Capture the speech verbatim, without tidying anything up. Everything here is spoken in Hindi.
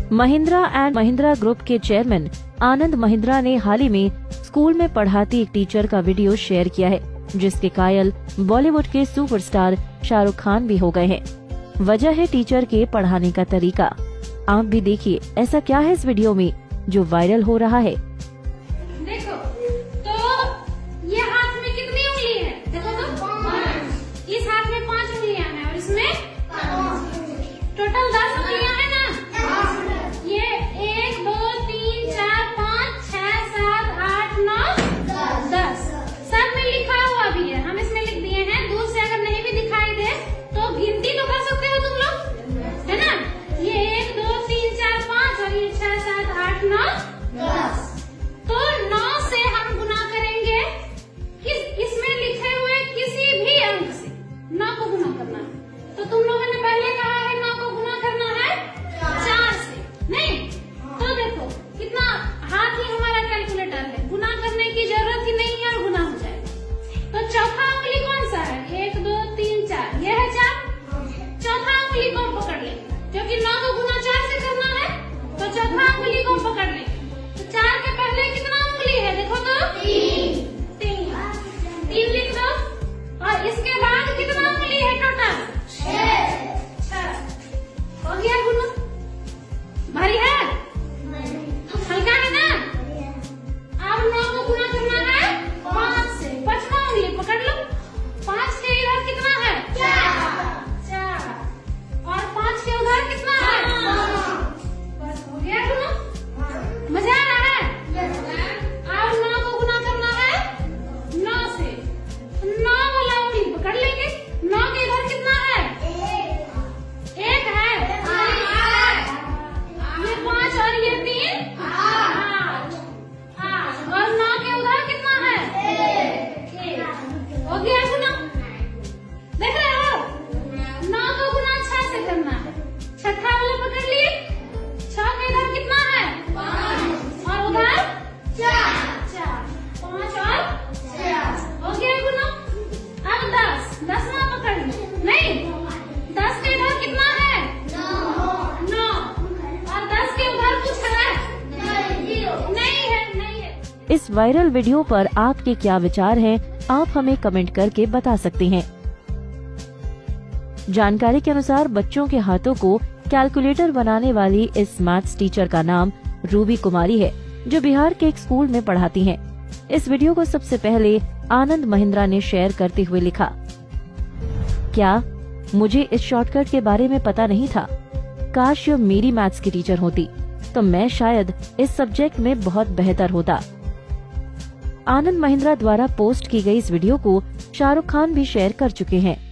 महिंद्रा एंड महिंद्रा ग्रुप के चेयरमैन आनंद महिंद्रा ने हाल ही में स्कूल में पढ़ाती एक टीचर का वीडियो शेयर किया है, जिसके कायल बॉलीवुड के सुपरस्टार शाहरुख खान भी हो गए हैं। वजह है टीचर के पढ़ाने का तरीका। आप भी देखिए ऐसा क्या है इस वीडियो में जो वायरल हो रहा है। देखो तो ये हाथ में कितनी उंगली है, देखो तो इस हाथ में पांच उंगलियां हैं और इसमें टोटल दस उंगलियां हैं ना। ये एक दो तीन चार पाँच छह सात आठ नौ दस सब में लिखा हुआ भी है, हम इसमें लिख दिए हैं। दूर से अगर नहीं भी दिखाई दे तो गिनती तो कर सकते हो तुम लोग, है ना। ये एक दो तीन चार पाँच और ये छह सात आठ नौ दस। तो नौ से हम गुना करेंगे किस इसमें लिखे हुए किसी भी अंक से नौ को गुना करना है। तो तुम लोगों ने पहले कहा है नौ को गुना करना है चार से, नहीं। तो देखो कितना हाथ ही हमारा कैलकुलेटर है, गुना करने की जरूरत ही नहीं है और गुना हो जाएगा। तो चौथा उंगली कौन सा है, एक दो तीन चार, ये है चार। चौथा उंगली को पकड़ ले, क्योंकि नौ को गुना चार से करना है तो चौथा उंगली को पकड़ ले। तो चार के पहले कितना उंगली है, देखो तो तीन तीन तीन लिख दो। और इसके बाद कितना उंगली है टोटल, छह। हो गया गुना। भारी है, हल्का है ना। अब नौ को गुना करना है पाँच से, पांचवा उंगली पकड़ लो। पाँच के इधर कितना है, चार चार, और पाँच के उधर कितना है, बस हो गया गुना। मजा आ रहा है। अब नौ को गुना करना है नौ से, नौ वाला उंगली पकड़ लेंगे। नौ के इधर कितना है, एक है, ये पाँच और ये तीन आठ आठ, और नौ के उधर कितना है, एक। हो गया गुना। देख रहे हो, नौ को गुना छह से करना है। छठा वाला पकड़ लिए, छह के इधर कितना है, पाँच, और उधर चार चार, पाँच और चार, हो गया गुना। अब दस, दसवां पकड़ लो, नहीं। दस के इधर कितना है, नौ, और दस के उधर कुछ है, नहीं है, नहीं है। इस वायरल वीडियो पर आपके क्या विचार हैं, आप हमें कमेंट करके बता सकते हैं। जानकारी के अनुसार बच्चों के हाथों को कैलकुलेटर बनाने वाली इस मैथ्स टीचर का नाम रूबी कुमारी है, जो बिहार के एक स्कूल में पढ़ाती हैं। इस वीडियो को सबसे पहले आनंद महिंद्रा ने शेयर करते हुए लिखा, क्या मुझे इस शॉर्टकट के बारे में पता नहीं था। काश ये मेरी मैथ्स की टीचर होती तो मैं शायद इस सब्जेक्ट में बहुत बेहतर होता। आनंद महिंद्रा द्वारा पोस्ट की गई इस वीडियो को शाहरुख खान भी शेयर कर चुके हैं।